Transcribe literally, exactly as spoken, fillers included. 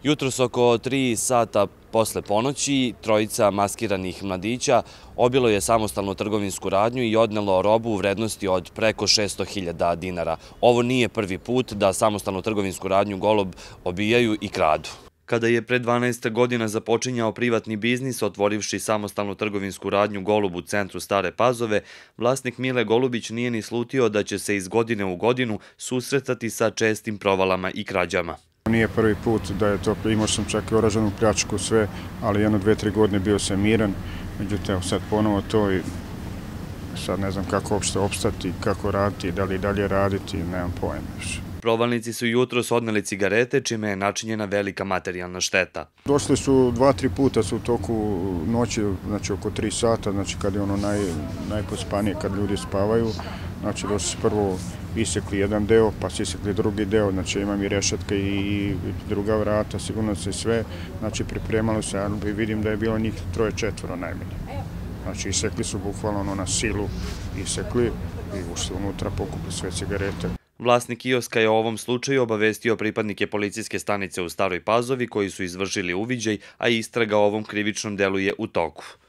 Jutros oko tri sata posle ponoći trojica maskiranih mladića obilo je samostalnu trgovinsku radnju i odnelo robu u vrednosti od preko šesto hiljada dinara. Ovo nije prvi put da samostalnu trgovinsku radnju Golob obijaju i kradu. Kada je pre dvanaest godina započinjao privatni biznis, otvorivši samostalnu trgovinsku radnju Golub u centru Stare Pazove, vlasnik Mile Golubić nije ni slutio da će se iz godine u godinu susretati sa čestim provalama i krađama. Nije prvi put da je to, imao sam čak i oražanu pljačku sve, ali jedno, dve, tri godine bio sam miran, međutim sad ponovo to i sad ne znam kako uopšte opstati, kako raditi, da li dalje raditi, nemam pojma više. Provalnici su jutros odneli cigarete, čime je načinjena velika materijalna šteta. Došli su dva, tri puta su u toku noći, znači oko tri sata, znači kad je ono naj, najpospanije, kad ljudi spavaju, znači došli su prvo isekli jedan deo, pa su isekli drugi deo, znači imam i rešetke i druga vrata, sigurno se sve, znači pripremalo se, ali vidim da je bilo njih troje, četvoro najmanje. Znači isekli su bukvalno ono na silu, isekli i ušli unutra, pokupili sve cigarete. Vlasnik kioska je o ovom slučaju obavestio pripadnike policijske stanice u Staroj Pazovi koji su izvršili uviđaj, a istraga o ovom krivičnom delu je u toku.